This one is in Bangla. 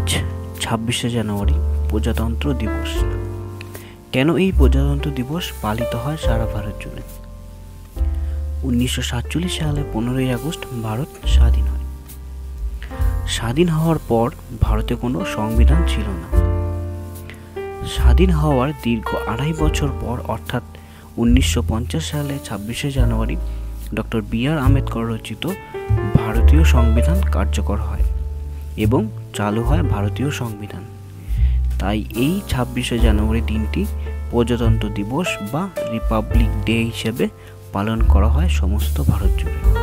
আজ 26শে জানুয়ারি প্রজাতন্ত্র দিবস। কেন এই প্রজাতন্ত্র দিবস পালিত হয় সারা ভারত জুড়ে? 1947 সালে 15ই আগস্ট ভারত স্বাধীন হয়। স্বাধীন হওয়ার পর ভারতে কোনো সংবিধান ছিল না। স্বাধীন হওয়ার দীর্ঘ 2.5 বছর পর অর্থাৎ 1950 সালে 26শে জানুয়ারি ডক্টর বি.আর. আম্বেদকর রচিত ভারতীয় সংবিধান কার্যকর হয় এবং চালু হয় ভারতীয় সংবিধান। তাই এই 26শে জানুয়ারি দিনটি প্রজাতন্ত্র দিবস বা রিপাবলিক ডে হিসেবে পালন করা হয় সমস্ত ভারত জুড়ে।